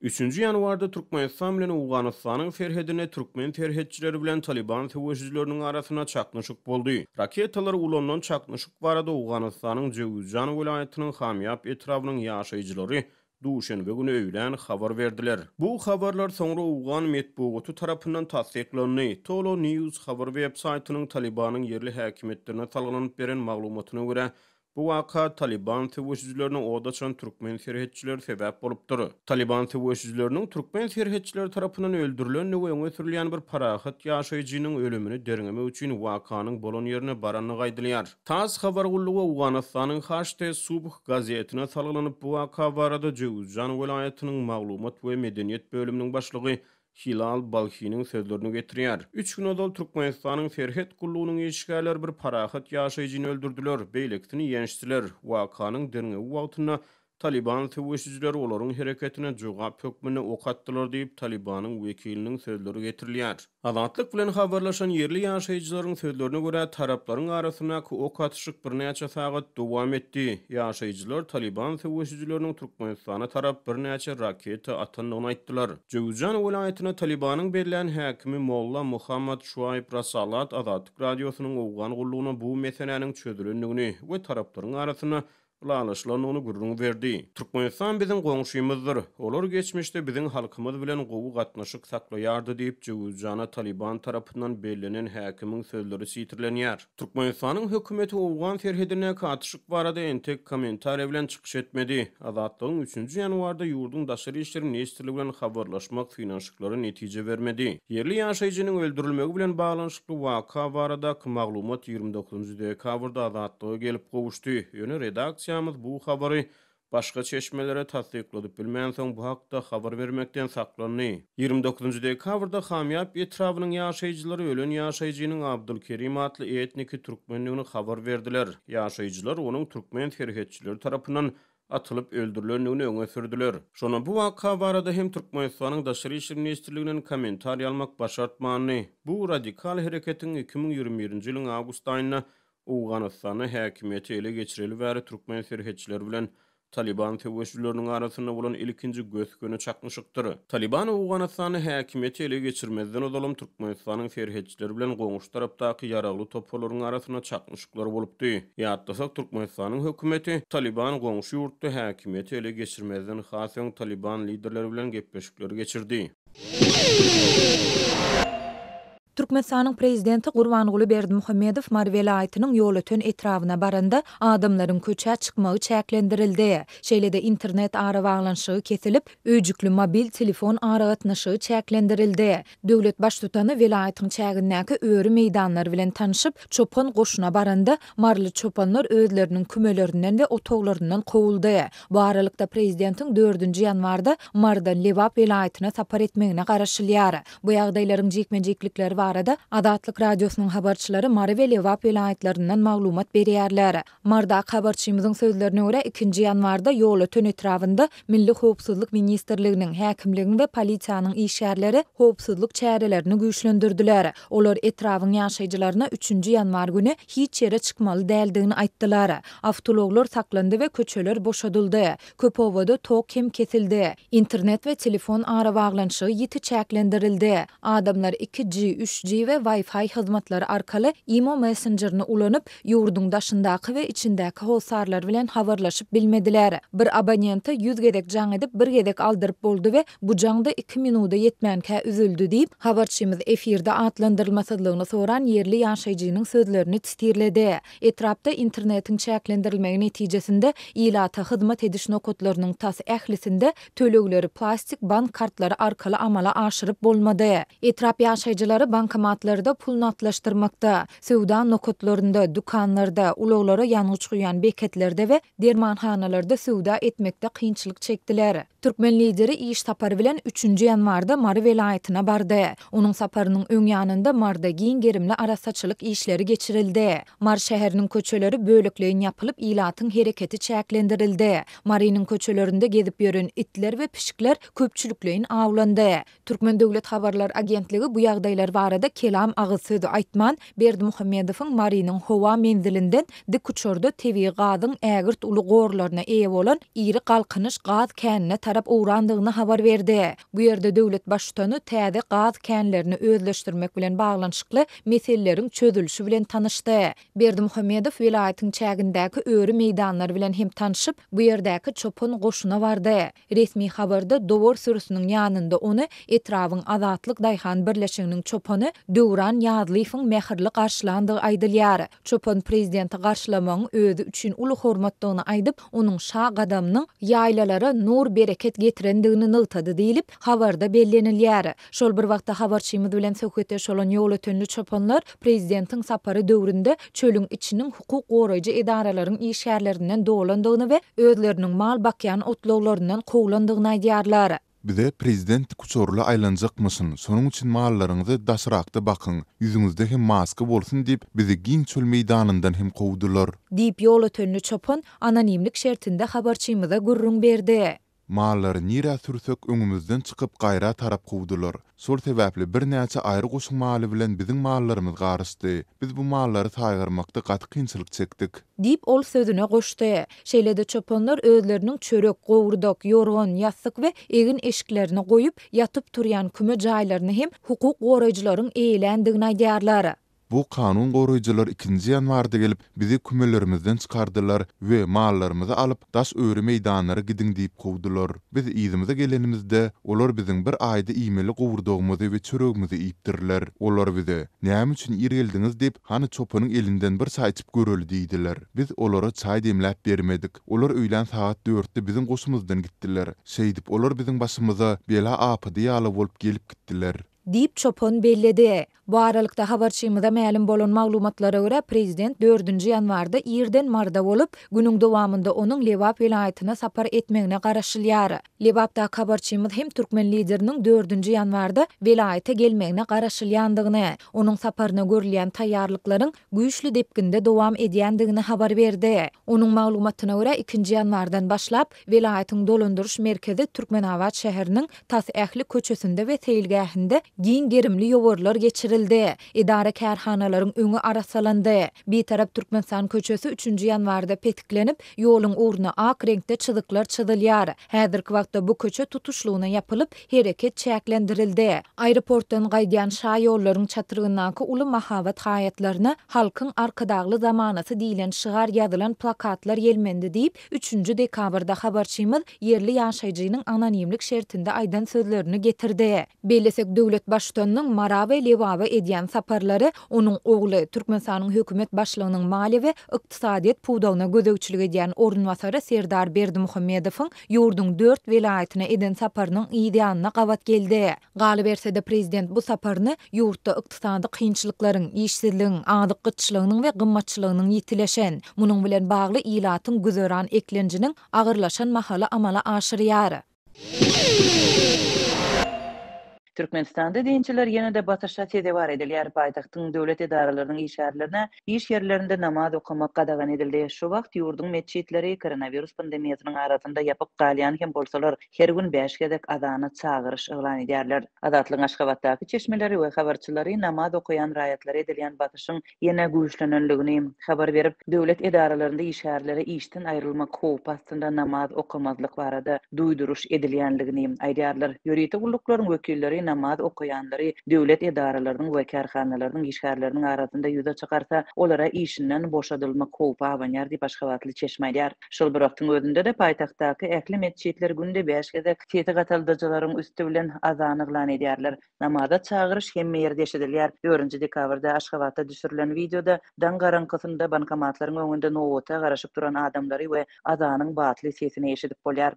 3-nji ýanwarda Türkmenistan bilen Awganystanyň ferhedine türkmen terhetçileri bilen Taliban terörçileriniň arasyna çaknyşyk boldy. Raketalar ulandan çaknyşyk barada Awganystanyň Jowzjan welaýatynyň Hamyap etrawynyň ýaşaýjylary duşenbe güni öýlen habar berdiler. Bu habarlar soňra Awgan medeniýeti tarapyndan tasdiklandy. Tolo News habar websaytynyň Talibanyň yerli häkimetlerine salgylanyp beren maglumatyna görä, bu waka Taliban terörçilerine odaçan türkmen terhetçileri sebäp bolupdyr. Taliban terörçileriniň türkmen terhetçileri tarapyndan öldürilen we öňe sürilýän bir parahat ýaşaýjynyň ölümini derňemek üçin wakanyň bolan ýerine baranyny gaýdylýar. TASS habar gullugy Awganystanyň Haşte Subh gazetine salgylanyp bu waka barada Jowzjan welaýatynyň maglumat we medeniýet bölüminiň başlygy Hilal Balhiniň sözlerini getirýär. 3 gün odal Türkmenistanyň Ferhet gullugynyň eşgärler bir parahat ýaşaýjyny öldürdiler, beýlekdini ýenişdiler. Wakanyň derňe wagtyna Taliban terörçileri olaryň hereketine jogap hökmüne ok atdylar diýip Talibanyň wekiliniň sözleri getirilýär. Azatlyk bilen habarlaşan yerli ýaşaýjylaryň sözlerine görä taraplaryň arasyna ok atyşyk bir näçe sagat dowam etdi. Ýaşaýjylar Taliban terörçileriniň Türkmenistana tarap bir näçe raketa atandygyny aýtdylar. Jowzjan welaýatyna Talibanyň berilen häkimi Molla Muhammad Şuayb Rasalat Azatlyk radiosynyň Awgan gullugyna bu meseleniň çözülendigini we taraplaryň arasyna ulaşlanyny gurrun berdi. Türkmenistan biziň goňşymyzdyr. Olar geçmişde biziň halkymyz bilen gowy gatnaşyk saklaýardy diýip Jowzjana Taliban tarapyndan belirlenen häkimiň sözleri sitirlenýär. Türkmenistanyň hökümeti Awgan ferhedine katyşyk barada entek kommentar bilen çykyş etmedi. Azatlygyň 3-nji ýanwarda ýurdun daşary işleri ministrligi bilen habarlaşmak finanşyklary netije bermedi. Yerli ýaşaýjynyň öldürilmegi bilen baglanyşykly waka barada maglumat 29-njy dekabrda Azatlyga gelip gowuşdy. Ýöne redaksiýamyz bu habary başga çeşmelere tasdikladyp bilmän soň bu hakda habar bermekden saklandy. 29-njy dekabrda Hamyap etrawynyň ýaşaýjylary ölen ýaşaýjynyň Abdulkerim atly etniki türkmenligini habar berdiler. Ýaşaýjylar onuň türkmen terhetçileri tarapyndan atylyp öldürilendigini öňe sürdiler. Şonu bu waka barada hem Türkmenistanyň daşary işleri ministrliginden kommentar almak başartmany. Bu radikal hereketiň 2021-nji ýylyň awgust aýyna Awganystany häkimeti ele geçireli bäri türkmen terhetçileri bilen Taliban terörçileriniň arasynda bolan ilkinji gösköne çaknyşykdyr. Taliban Awganystany häkimeti ele geçirmezden odalam Türkmenistanyň terhetçileri bilen goňşy tarapdaky ýaragly toplalaryň arasyna çaknyşyklar bolupdy. Ýatdasak Türkmenistanyň hökümeti Taliban goňşy ýurtda häkimeti ele geçirmezden hasyň Taliban liderleri bilen gepleşikler geçirdi. Türkmenistanyň prezidenti Gurbanguly Berdimuhammedow Mar welaýatynyň ýolötön etrawyna baranda adamlaryň köçä çykmagy çäklendirildi. Şeýlede internet ara baglanşygy kesilip, öýjükli mobil telefon aragatnaşygy çäklendirildi. Döwlet baş tutany welaýatyň çägindäki öýri meýdanlary bilen tanyşyp, çopan goşuna baranda marly çopanlar özleriniň kümelerinden we otoglaryndan kowuldy. Bu aralykda prezidentiň 4-nji ýanwarda Mardan Lewap welaýatyna sapar etmegine garaşylýar. Bu ýagdaýlaryň jekmenjeklikleri arada Azatlyk radiosynyň habarçylary Mary we Lewap welaýatlarinden maglumat berýärler. Marda habarçymyzyň sözlerine görä 2-nji ýanwarda ýolötön etrawynda Milli Howpsuzlyk Ministrliginiň, häkimligiň we polisiýanyň işgärleri howpsuzlyk çärelerini güýçlendirdiler. Olar etrawyň ýaşaýjylaryna 3-nji ýanwar güni hiç ýere çykmaly däldigini aýtdylar. Awtologlar saklandy we köçeler boşadyldy. Köp owada tok hem kesildi. Internet we telefon ara baglanşygy ýiti çäklendirildi. Adamlar 2G, 3G we Wi-Fi hyzmatlary arkaly Imo Messenger'ni ulanyp ýurdun daşyndaky we içindäki howsarlar bilen habarlaşyp bilmediler. Bir abonenta 100 gedek jaň edip bir gedek aldyryp boldy we bu jaňda 2 minuta ýetmänkä üzüldü diýip habarçymyz efirde atlandyrylmasydygyny soran yerli ýaşaýjynyň sözlerini tistirledi. Etrapda internetiň çäklendirilmegi netijesinde ilata hyzmat ediş nokotlarynyň tas ählisinde tölegleri plastik bank kartlary arkaly amala aşyryp bolmady. Etrap ýaşaýjylary bankomatlarda pul natlaşdyrmakda, sewda nokotlarynda, dukanlarda, ulaglara ýanyç guýan beketlerde we dermanhanalarda sewda etmekde kynçylyk çekdiler. Türkmen lideri iş sapary bilen 3-nji ýanwarda Mary welaýatyna bardy. Onuň saparynyň öň ýanynda Marda giň gerimli arasaçylyk işleri geçirildi. Mar şäheriniň köçeleri bölekleýin ýapylyp ilatyň hereketi çäklendirildi. Marynyň köçelerinde gezip ýören itler we pişikler köpçülükleýin awlandy. Türkmen Döwlet Habarlar Agentligi bu ýagdaýlar barada kelam agysydy aýtman Berdimuhammedowyň Marynyň howa menzilinden dik uçurda tebi gazyň ägirt uly gorlaryna eýe bolan iri galkynyş gaz känine tarap uğrandygyny habar berdi. Bu ýerde döwlet başçyny täze gaz känlerini özleşdirmek bilen baglanyşykly meselelerin çözülüşi bilen tanışdy. Berdimuhammedow vilayatyň çägindäki öwri meýdanlary bilen hem tanışyp, bu ýerdäki çopun goşuna bardy. Resmi habarda dowar sürüsiniň ýanynda ony Etrawyň Azatlyk daýhan birleşiginiň çopany Döwran Ýazlywyň mähirli garşylandygy aýdylýar. Çopon prezidenti garşylamagyň özü üçin uly hormatdygyny aýdyp, onuň şa gadamynyň ýaýlalara nur bereket getirendigini nytady diýilip habarda bellenilýär. Şol bir wagtda habarçymyz bilen söhbetde şolan ýol ötenli çoponlar prezidentiň sapary döwründe çölüň içiniň hukuk goraýjy edaralaryň işgärlerinden dolandygyny we özleriniň mal bakýan otlawlaryndan kowlandygyny aýdýarlar. Bize prezident kuçorly aýlanjakmyşyn, sonuň üçin mallaryňyzy daşrakda bakyň, ýüzüňizde hem maska bolsun diýip bizi giň çöl meýdanyndan hem kowdular. Diýip ýol ötenli çopon anonimlik şertinde habarçymyza gurrun berdi. Mallary nire sürsek öňümizden çykyp gaýra tarap kowdular. Şol sebäpli bir näçe aýry goşun maly bilen biziň mallarymyz garşdy. Biz bu mallary taýgarmakda gaty kynçylyk çekdik. Diýip ol sözüne goşdy. Şeýlede çoponlar özleriniň çörek, gowurdok, yorgan, ýassyk we egin eşiklerini goýup ýatyp turýan küme jaýlaryny hem hukuk goraýjylaryň eýlendigini aýdýarlar. Bu kanun goraýjylar 2-nji ýanwarda gelip bizi kümelerimizden çykardylar we mallarymyzy alyp daş öwri meýdanlara gidiň diýip kowdular. Biz ýygymize gelenimizde olar biziň bir aýda iýmeli gowurdogymyzy we çöregimizi iýipdirler. Olar bize "Näme üçin ýergeldiňiz?" diýip hany çopanyň elinden bir çay içip göreli diýdiler. Biz olara çay demläp bermedik. Olar öýlen saat 4-de biziň goşumuzdan gitdiler. Şeýdip olar biziň başymyza bela apy ýaly bolup gelip gitdiler. Diýip çopon belledi. Bu aralykda habarçymyza ma'lum bolan maglumatlara görä prezident 4-nji ýanwarda ýerden marda bolup, günüň dowamında onuň Lewap vilayatyna sapar etmegine garaşylýar. Lewapda habarçymyz hem türkmen lideriniň 4-nji ýanwarda vilayata gelmegine garaşylýandygyny, onuň saparyna görülýän taýýarlyklaryň güýçli depkinde dowam edýändigini habar berdi. Onuň maglumatyna görä 2-nji ýanwardan başlap vilayatyň dolandyryş merkezi Türkmenawat şäheriniň Tas-Ähli köçesinde we seýilgähinde giň gerimli ýowarlar geçirildi. Idara kärhanalaryň öňü arasalandy. Bir tarap Türkmenistan köçesi 3-nji ýanwarda petiklenip, ýoluň uğruna ak renkde çyzyklar çydylýar. Häzirki wagtda bu köçe tutuşlugyna ýapylyp, hereket çäklendirildi. Aeroportdan gaýdýan şa ýollaryň çatyryndaky uly mahabat haýatlaryna halkyň arkadagly zamanasy diýilen şygar ýazylan plakatlar ýelmendi diýip 3-nji dekabrda habarçymyz yerli ýaşaýjynyň anonimlik şertinde aýdan sözlerini getirdi. Bellesek döwlet başçynyň Mara we Lewawa edýän saparlary onuň ogly Türkmenistanyň hökümet başlygynyň mali we ykdysadyýet puwdagyna gözegçilik edýän ornwasary Serdar Berdimuhammedowyň ýurduň 4 vilayatyna eden saparynyň ýa-da gabat geldi. Galy bersede prezident bu saparyny ýurtda ykdysady kynçylyklaryň, işsizligiň, adyk gyçylygynyň we gymmatçylygynyň ýitileşen, munyň bilen bagly ilatyň güzeran eklenjiniň agyrlaşan mahaly amala aşyrýar. Türkmenistanda diýençiler ýene-de batyrşa tezewar edilýär. Paýtagtyň döwlet edaralarynyň işgärlerine, iş ýerlerinde namaz okumak gadagan edildi. Şu wagt ýurduň meçhitleri koronavirus pandemiýasynyň arasynda ýapyp galýan hem bolsalar her gün 5 gezek azany çağırış eglan edýärler. Azatlyň Aşgabatdaky çeşmeleri we habarçylary namaz okuyan raýatlary edilýän batyşyň ýene güýçlenenligini habar berip, döwlet edaralarynda işgärlere işden aýrylmak howp astynda namaz okamazlyk barada duýduruş edilýänligini aýdýarlar. Ýöreýte gulluklarynyn wekilleri namaz okuyanlary döwlet edaralarynyň we kärhanalarynyň işgärleriniň arasynda ýüze çykarsa, olara işinden boşadylmak howpy abanýar diýip Aşgabatly çeşme aýdýar. Şol bir wagtyň özünde de paýtagtdaky ähli meçhitler günde 5 gezek tetik ataldyjylaryň üstü bilen azan eglan edýärler. Namaza çağırış hemme ýerde eşidilýär. 4-nji dekabrda Aşgabatda düşürilen videoda daň garankysynda bankomatlaryň öňünde nowata garaşyp duran adamlary we azanyň batly sesini eşidip bolýar.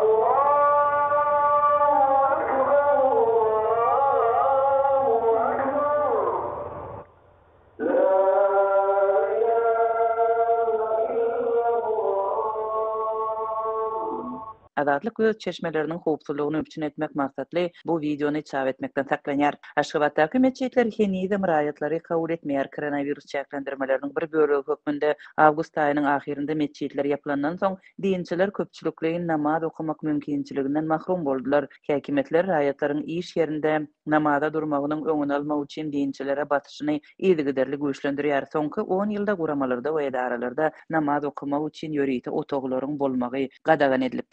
Azatlyk öz çeşmeleriniň howpsuzlygyny öpçün etmek maksatly bu videony çap etmekden saklanýar. Aşgabatdaky meçhitler henizem raýatlary kabul etmeýär. Koronavirus çäklendirmeleriniň bir bölegi hökmünde awgust aýynyň ahirinde meçhitler ýapylandan soň diýençiler köpçülikliň namaz okumak mümkinçiliginden mahrum boldular. Häkimetler raýatlaryň iş ýerinde namaza durmagynyň öňüni almak üçin diýençilere batyşyny ýygyderli güýçlendirýär. Soňky 10 ýylda guramalarda we edaralarda namaz okumak üçin ýöreýte otoklaryň bolmagy gadagan edilipdi.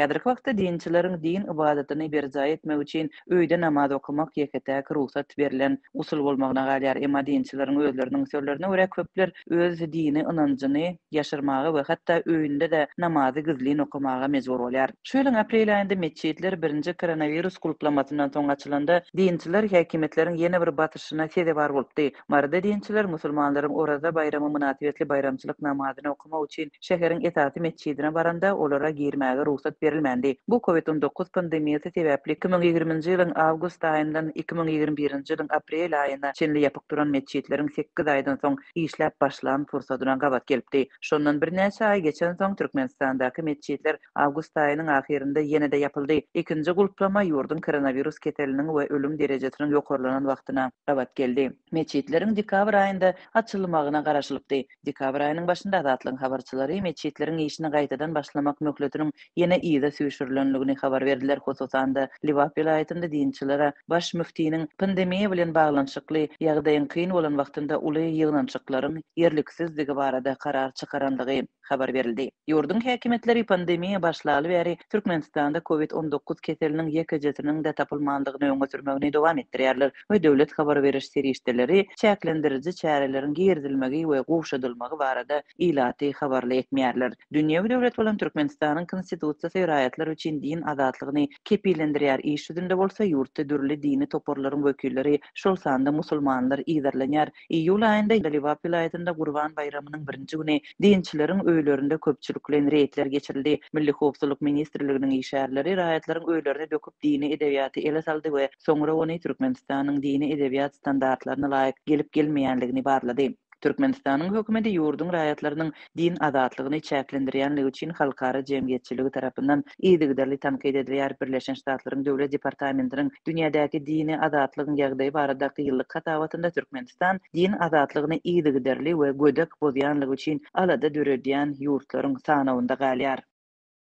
Häzirki wagtda dinçileriň din ibadatyny berja etmek üçin öýde namaz okumak ýeketäk ruhsat berilen usul bolmagyna galýar. Emma dinçileriň özleriniň sözlerine görä köpler öz dini ynanjyny ýaşyrmagy we hatda öýünde de namazy gizlin okumaga mejbur bolýar. Şu ýylyň aprel aýynda meçhitler birinji koronavirus gulplamasynyň soň açylanda dinçiler häkimetleriň ýene bir batyşyna sebäp bolupdy. Marada dinçiler musulmanlaryň Oraza bayramy münasibetli bayramçylyk namazyny okumak üçin şäheriň etaty meçhidine baranda olara girmäge ruhsat berilmendi. Bu COVID-19 pandemiýasy sebäpli 2020-nji ýylyň awgust aýyndan 2021-nji ýylyň aprel aýyna çenli ýapyk duran meçhitleriň 8 aýdan soň işläp başlan fursatyna gabat gelipdi. Şondan bir näçe aý geçen soň Türkmenistandaky meçhitler awgust aýynyň ahirinde ýene-de ýapyldy. Ikinji gulplama ýurdun koronavirus keteliniň we ölüm derejesiniň ýokarlanan wagtyna gabat geldi. Meçhitleriň dekabr aýynda açylmagyna garaşylypdy. Dekabr aýynyň başynda Azatlyň habarçylary meçhitleriň işini gaýtadan başlamak möhletiniň ýene ýyda süýşürilenligini habar berdiler. Hosusan da Liwap vilayetinde dinçilere baş müftiniň pandemiýa bilen baglanşykly ýagdaýyň kyn bolan wagtynda uly ýygnançyklaryň ýerliksizligi barada karar çykaranlygy habar berildi. Ýurdun häkimetleri pandemiýa başlaly bäri Türkmenistanda COVID-19 keteliniň ýekejesiniň de tapylmanlygyny öňe sürmegini dowam etdirýärler we döwlet habar beriş serişdeleri çäklendiriji çäreleriň girdilmegi we gowşadylmagy barada ilaty habarly etmeýärler. Dünýäwi döwlet bolan Türkmenistanyň konstitusiýasy raýatlar üçin din azatlygyny kepillendirýär iş ýüzünde bolsa ýurtda dürli dini toporlaryň wekilleri şol sanda musulmanlar ýerlenýär. Iýul aýynda Liwap vilayetinde Gurban bayramynyň birinji güni dinçileriň öýlerinde köpçüliklen reýtler geçirildi. Milli howpsuzlyk ministrliginiň işärleri raýatlaryň öýlerine döküp dini edebiýaty ele saldy we soňra ony Türkmenistanyň dini edebiýat standartlaryna laýyk gelip gelmeýänligini barlady. Türkmenistanyň hökümeti ýurdun raýatlarynyň din azatlygyny çäklendirýänligi üçin halkara jemgyýetçiligi tarapyndan ýygyderli tankyd edilýär. Birleşen Ştatlaryň döwlet departamentiniň dünýädäki dini azatlygyň ýagdaýy baradaky ýyllyk hatawatyna Türkmenistan din azatlygyny ýygyderli we gödek bozýanlygy üçin alada döredýän ýurtlaryň sanawynda galýar.